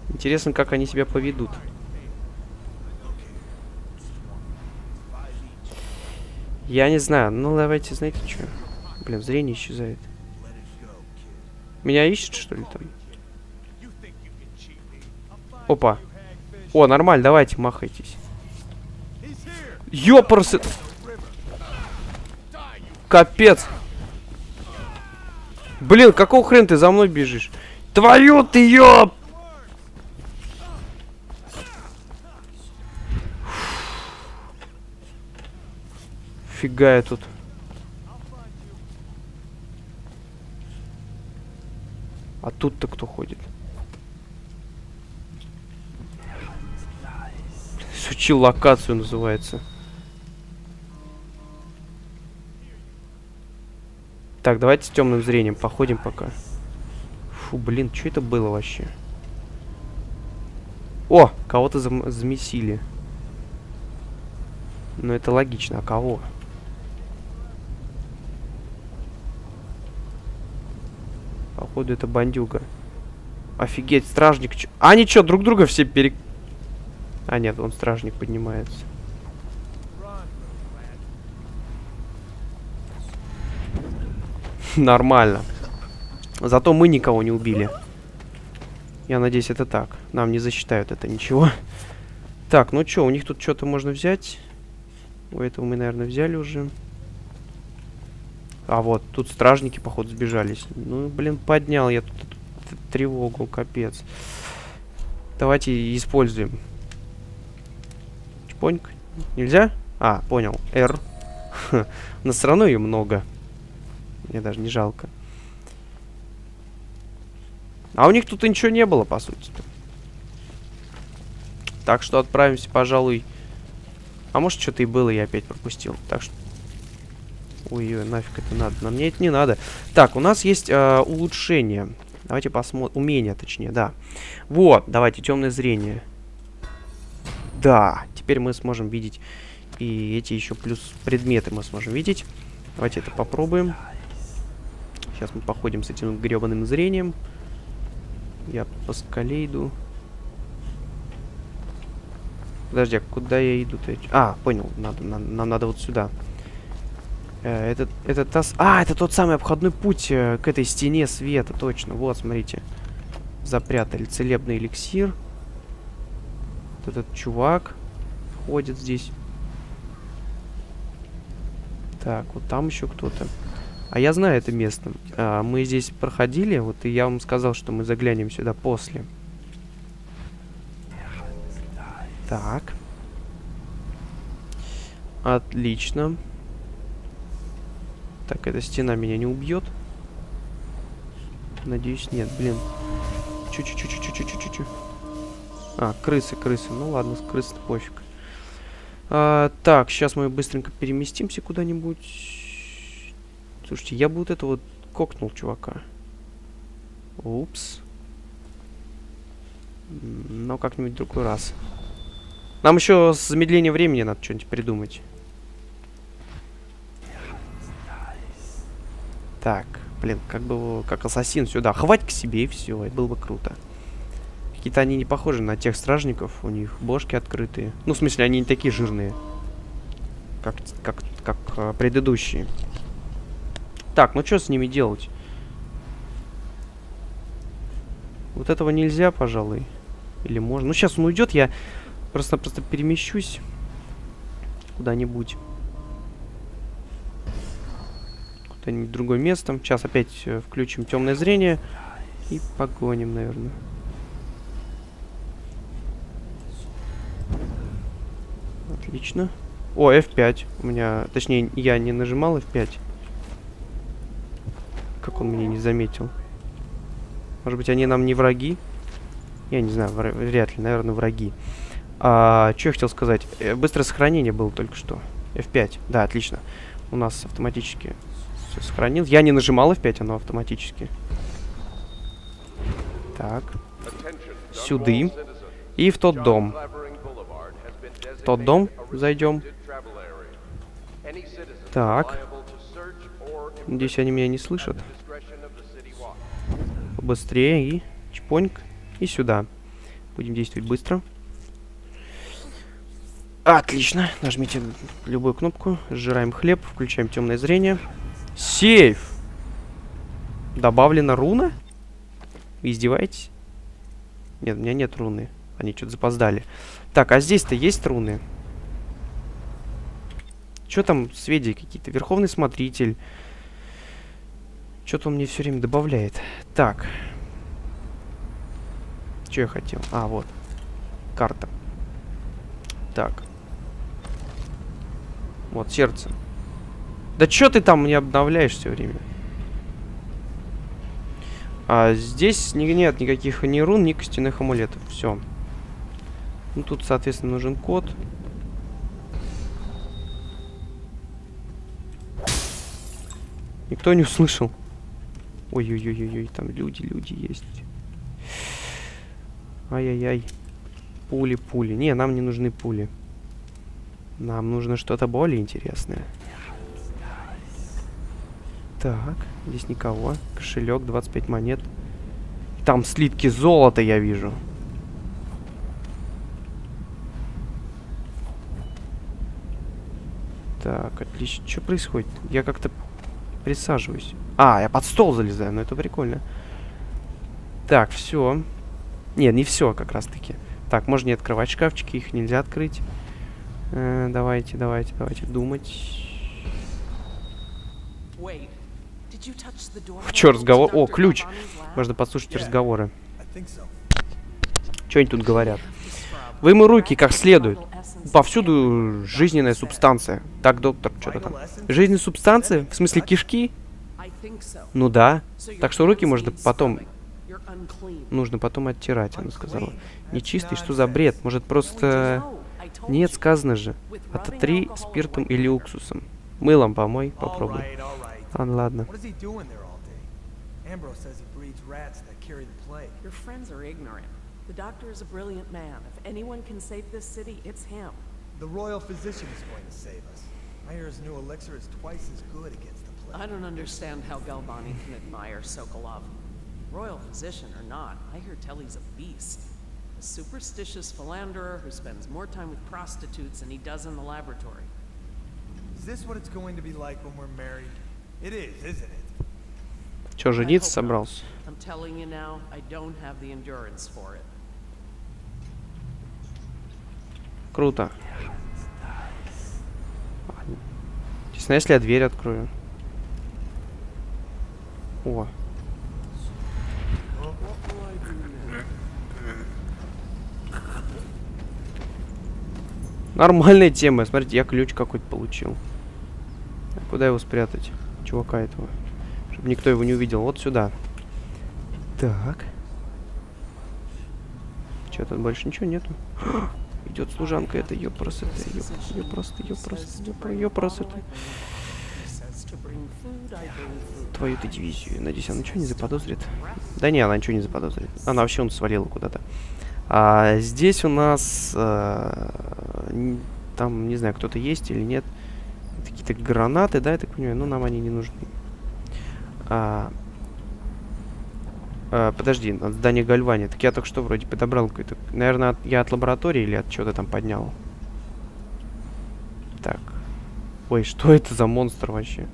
Интересно, как они себя поведут. Я не знаю. Ну, давайте, знаете, что? Блин, зрение исчезает. Меня ищет, что ли, там? Опа. О, нормально, давайте, махайтесь. Ёпарсы! Капец! Блин, какого хрена ты за мной бежишь? Твою ты, ёп! Фига я тут. А тут-то кто ходит? Изучил локацию, называется. Так, давайте с темным зрением походим пока. Фу, блин, что это было вообще? О, кого-то замесили. Ну, это логично. А кого? Походу, это бандюга. Офигеть, стражник. А, они что, друг друга все А, нет, он стражник поднимается. Нормально. Зато мы никого не убили. Я надеюсь, это так. Нам не засчитают это ничего. Так, ну что, у них тут что-то можно взять. У этого мы, наверное, взяли уже. А вот, тут стражники, походу, сбежались. Ну, блин, поднял я тут тревогу, капец. Давайте используем. Чпоньк. Нельзя? А, понял. R. Но все равно ее много. Мне даже не жалко. А у них тут ничего не было, по сути. Так что отправимся, пожалуй. А может, что-то и было, я опять пропустил. Так что... Ой-ой, нафиг это надо. Но мне это не надо. Так, у нас есть улучшение. Давайте посмотрим. Умение, точнее, да. Вот, давайте, темное зрение. Да, теперь мы сможем видеть. И эти еще плюс предметы мы сможем видеть. Давайте это попробуем. Сейчас мы походим с этим гребаным зрением. Я по скале иду. Подожди, а куда я иду-то? А, понял, нам надо вот сюда. Это тот самый обходной путь к этой стене света, точно. Вот, смотрите. Запрятали целебный эликсир. Вот этот чувак ходит здесь. Так, вот там еще кто-то. А я знаю это место. Мы здесь проходили, вот и я вам сказал, что мы заглянем сюда после. Так. Отлично. Так, эта стена меня не убьет. Надеюсь, нет, блин. Чуть-чуть. А, крысы. Ну ладно, с крыс-то пофиг. Так, сейчас мы быстренько переместимся куда-нибудь. Слушайте, я бы вот это вот кокнул, чувака. Упс. Но как-нибудь в другой раз. Нам еще с замедлением времени надо что-нибудь придумать. Так, блин, как бы как ассасин сюда. Хвать к себе и все, это было бы круто. Какие-то они не похожи на тех стражников. У них бошки открытые. Ну, в смысле, они не такие жирные. Как предыдущие. Так, ну что с ними делать? Вот этого нельзя, пожалуй. Или можно. Ну, сейчас он уйдет, я просто перемещусь куда-нибудь. Куда-нибудь в другое место. Сейчас опять включим темное зрение. И погоним, наверное. Отлично. О, F5. У меня... Точнее, я не нажимал F5. Как он меня не заметил? Может быть, они нам не враги? Я не знаю, вряд ли, наверное, враги. Что я хотел сказать? Быстрое сохранение было только что. F5. Да, отлично. У нас автоматически все сохранил. Я не нажимал F5, оно автоматически. Так. Сюда. И в тот дом. В тот дом зайдем. Так. Надеюсь, они меня не слышат. Быстрее и чпоньк. И сюда. Будем действовать быстро. Отлично. Нажмите любую кнопку. Сжираем хлеб. Включаем темное зрение. Сейф! Добавлена руна? Вы издеваетесь? Нет, у меня нет руны. Они что-то запоздали. Так, а здесь-то есть руны? Что там сведения какие-то? Верховный смотритель. Что-то он мне все время добавляет. Так. Что я хотел? А, вот. Карта. Так. Вот, сердце. Да что ты там не обновляешь все время? А здесь нет никаких ни рун, ни костяных амулетов. Все. Ну, тут, соответственно, нужен код. Никто не услышал. Ой-ой-ой-ой, там люди есть. Ай-яй-яй. Пули. Не, нам не нужны пули. Нам нужно что-то более интересное. Так, здесь никого. Кошелек, 25 монет. Там слитки золота я вижу. Так, отлично. Что происходит? Я как-то присаживаюсь. А, я под стол залезаю, ну это прикольно. Так, все. Нет, не все как раз таки. Так, можно не открывать шкафчики, их нельзя открыть. Давайте думать. Чё, разговор? О, ключ! Можно послушать разговоры. Что они тут говорят? Вымой руки как следует. Повсюду жизненная субстанция. Так, доктор, что-то там. Жизненная субстанция? В смысле кишки? Ну да. Так что руки можно потом... Нужно потом оттирать, она сказала. Нечистый, что за бред? Может, просто... Нет, сказано же. Ототри спиртом или уксусом. Мылом помой, попробуй. Ладно. The doctor is a brilliant man. If anyone can save this city, it's him. The royal physician is going to save us. Myers' new elixir is twice as good against the plague. I don't understand how Galvani can admire Sokolov. Royal physician or not, I hear Telly's a beast. A superstitious philanderer who spends more time with prostitutes than he does in the laboratory. Is this what it's going to be like when we're married? It is, isn't it? Чё, жениться собрался? I'm telling you now, I don't have the endurance for it. Круто. Интересно, если я дверь открою? О. Нормальная тема. Смотрите, я ключ какой-то получил. Куда его спрятать? Чувака этого. Чтобы никто его не увидел. Вот сюда. Так. Че, тут больше ничего нету? Идет служанка, это ее просто, ее просто. Твою-то дивизию. Надеюсь, она ничего не заподозрит. Да не, она ничего не заподозрит. Она вообще он свалила куда-то. А здесь у нас там, не знаю, кто-то есть или нет. Какие-то гранаты, да, я так понимаю, но нам они не нужны. Подожди, от здания Гальвани. Так я только что вроде подобрал какой-то... Наверное, я от лаборатории или от чего-то там поднял. Так. Ой, что это за монстр вообще?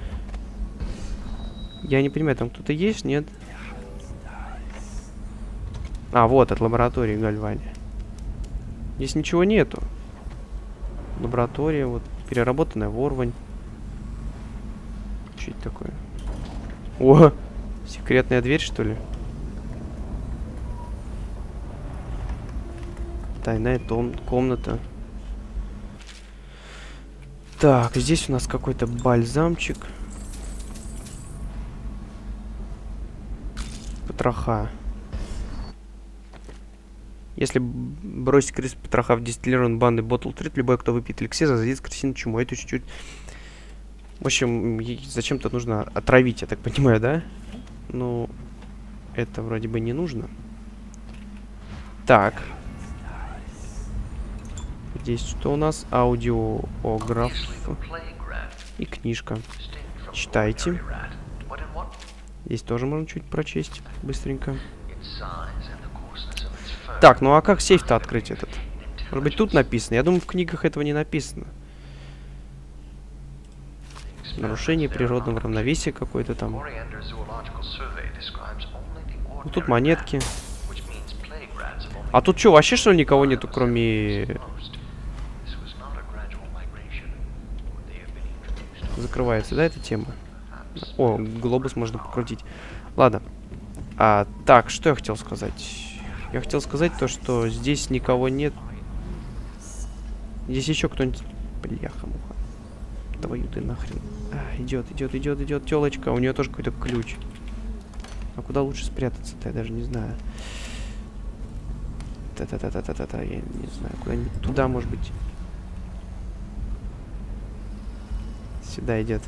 Я не понимаю, там кто-то есть, нет? А, вот, от лаборатории Гальвани. Здесь ничего нету. Лаборатория, вот, переработанная ворвань. Что это такое? О! Секретная дверь, что ли? Тайная комната. Так, здесь у нас какой-то бальзамчик. Потроха. Если бросить крыс потроха в дистиллированной банды Bottle Treat, любой, кто выпьет эликсир, заразится крысиной чумой. Это чуть-чуть... В общем, зачем-то нужно отравить, я так понимаю, да? Ну, это вроде бы не нужно. Так. Здесь что у нас? Аудиограф. И книжка. Читайте. Здесь тоже можно чуть прочесть быстренько. Так, ну а как сейф-то открыть этот? Может быть, тут написано? Я думаю, в книгах этого не написано. Нарушение природного равновесия какое-то там. Ну, тут монетки. А тут что, вообще что ли никого нету, кроме... Закрывается, да, эта тема? О, глобус можно покрутить. Ладно. Так, что я хотел сказать? Я хотел сказать то, что здесь никого нет. Здесь еще кто-нибудь... Бляха-муха. Твою ты нахрен. Идет, телочка. У нее тоже какой-то ключ. А куда лучше спрятаться-то? Я даже не знаю. Та-та-та-та-та-та. Я не знаю. Куда-нибудь туда, может быть. Сюда идет.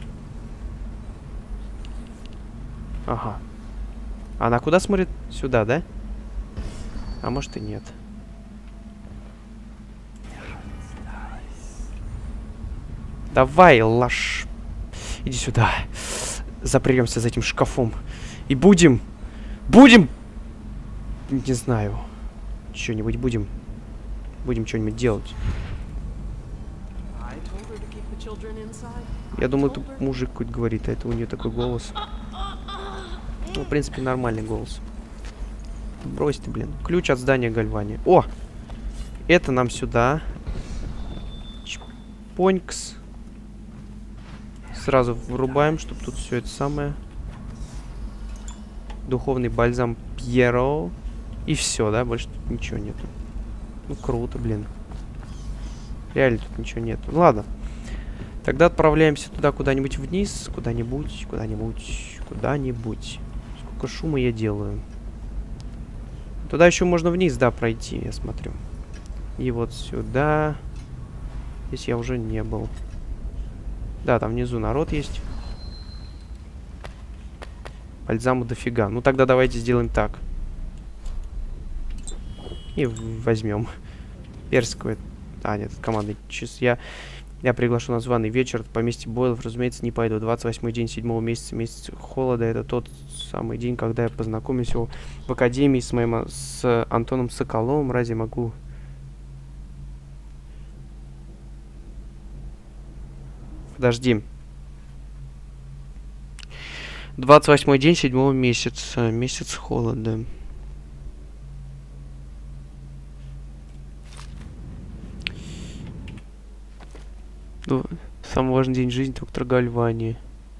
Ага. Она куда смотрит? Сюда, да? А может и нет. Давай, лаш. Иди сюда. Запремся за этим шкафом. И будем... Не знаю. Что-нибудь будем что-нибудь делать. Я думаю, тут мужик какой-то говорит, а это у нее такой голос. Ну, в принципе, нормальный голос. Брось ты, блин. Ключ от здания Гальвани. О! Это нам сюда. Чпонькс. Сразу врубаем, чтобы тут все это самое. Духовный бальзам Пьеро. И все, да? Больше тут ничего нету. Ну, круто, блин. Реально тут ничего нету. Ладно. Тогда отправляемся туда куда-нибудь вниз. Куда-нибудь. Сколько шума я делаю. Туда еще можно вниз, да, пройти, я смотрю. И вот сюда. Здесь я уже не был. Да, там внизу народ есть. Бальзаму дофига. Ну тогда давайте сделаем так. И возьмем перскую. А, нет, командный час. Я приглашу на званый вечер в поместье Бойлов, разумеется, не пойду. 28-й день 7-го месяца, месяц холода. Это тот самый день, когда я познакомился в академии с Антоном Соколовым. Разве могу... Подожди. 28-й день 7-го месяца. Месяц холода. Самый важный день жизни доктора Гальвани.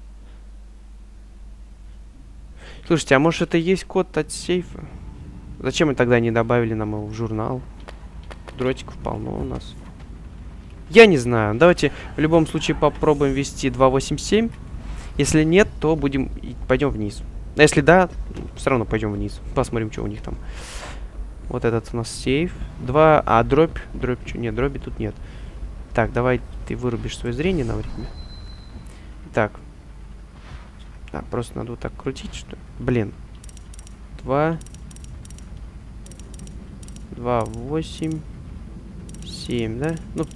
Слушайте, а может это и есть код от сейфа? Зачем мы тогда не добавили нам его в журнал? Дротиков полно у нас. Я не знаю. Давайте в любом случае попробуем ввести 287. Если нет, то пойдем вниз. А если да, все равно пойдем вниз. Посмотрим, что у них там. Вот этот у нас сейф. Дробь. Что? Нет, дроби тут нет. Так, давай ты вырубишь свое зрение на время. Так. Просто надо вот так крутить, что ли? Блин. 2, 8, 7, да? Ну.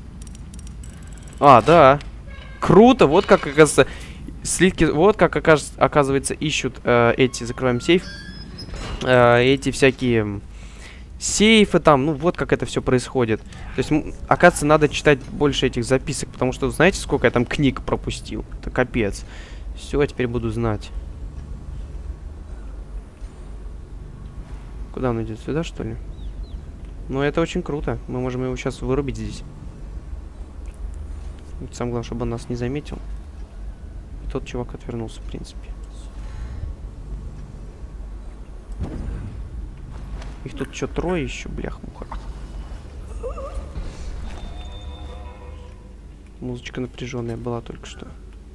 Да. Круто. Вот как, оказывается, слитки... Вот как, оказывается, ищут эти... Закрываем сейф. Эти всякие... Сейфы там, ну вот как это все происходит. То есть, оказывается, надо читать больше этих записок, потому что, знаете, сколько я там книг пропустил? Это капец. Все, теперь буду знать. Куда он идет? Сюда, что ли? Ну, это очень круто. Мы можем его сейчас вырубить здесь. Самое главное, чтобы он нас не заметил. И тот чувак отвернулся, в принципе. Их тут что, трое еще, блях-муха. Музычка напряженная была только что.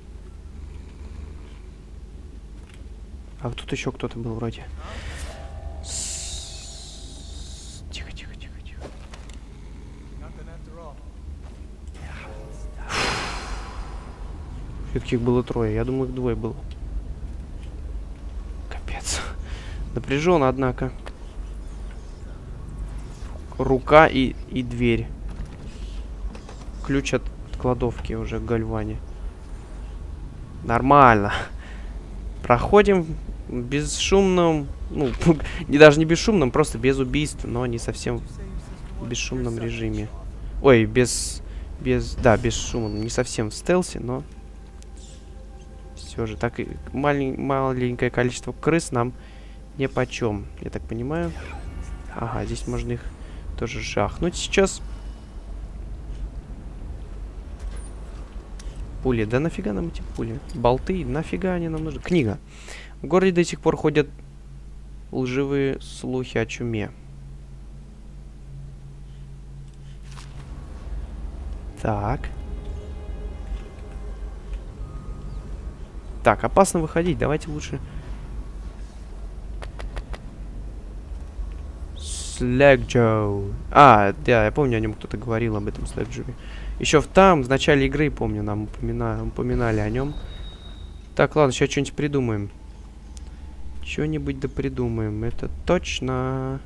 А тут еще кто-то был вроде. Тихо. Все-таки их было трое. Я думаю, их двое было. Капец. Напряженно, однако. Рука и дверь. Ключ от кладовки уже в Гальване. Нормально. Проходим бесшумном, ну, не даже не бесшумном, просто без убийств, но не совсем в бесшумном режиме. Ой, да, бесшумном, не совсем в стелсе, но все же так и маленькое количество крыс нам нипочем, я так понимаю. Ага, здесь можно их тоже жахнуть сейчас. Пули, да нафига нам эти пули? Болты, нафига они нам нужны? Книга. В городе до сих пор ходят лживые слухи о чуме. Так. Так, опасно выходить. Давайте лучше... Слэкджоу. А, да, я помню, о нем кто-то говорил, об этом Слэкджоуе. Еще в начале игры, помню, нам упоминали о нем. Так, ладно, сейчас что-нибудь придумаем. Что-нибудь да придумаем. Это точно.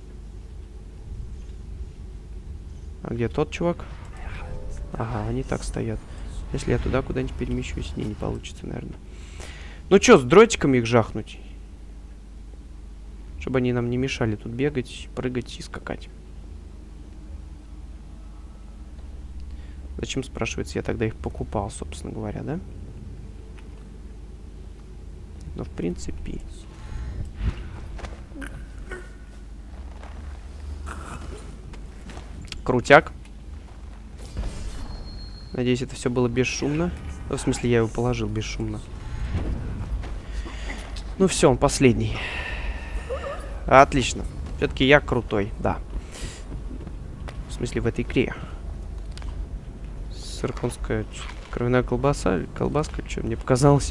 А где тот чувак? Ага, они так стоят. Если я туда куда-нибудь перемещусь, не получится, наверное. Ну что, с дротиками их жахнуть? Чтобы они нам не мешали тут бегать, прыгать и скакать. Зачем, спрашивается, я тогда их покупал, собственно говоря, да? Но в принципе... Крутяк. Надеюсь, это все было бесшумно. Ну, в смысле, я его положил бесшумно. Ну все, он последний. Отлично. Все-таки я крутой, да. В смысле, в этой игре. Сарконская кровяная колбаска, что мне показалось.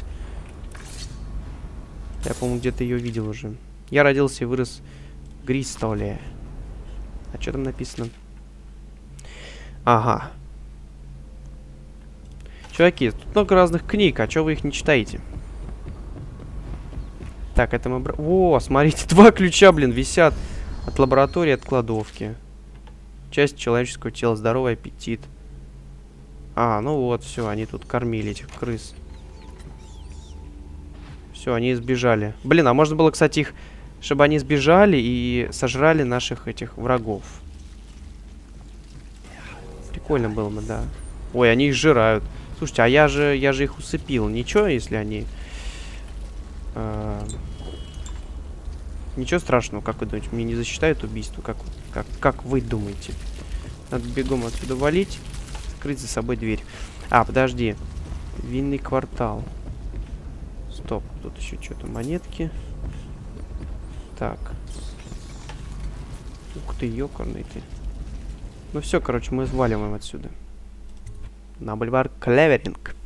Я, по-моему, где-то ее видел уже. Я родился и вырос в Гристоле. А что там написано? Ага. Чуваки, тут много разных книг, а что вы их не читаете? Так, это мы... О, смотрите, 2 ключа, блин, висят. От лаборатории, от кладовки. Часть человеческого тела, здоровый аппетит. А, ну вот, все, они тут кормили этих крыс. Все, они сбежали. Блин, а можно было, кстати, их... Чтобы они сбежали и сожрали наших этих врагов. Прикольно было бы, да. Ой, они их жирают. Слушайте, а я же их усыпил. Ничего, если они... Ничего страшного, как вы думаете? Мне не засчитают убийство? Как вы думаете? Надо бегом отсюда валить. Скрыть за собой дверь. А, подожди. Винный квартал. Стоп, тут еще что-то монетки. Так. Ух ты, ёкарный ты. Ну все, короче, мы сваливаем отсюда. На бульвар Клеверинг.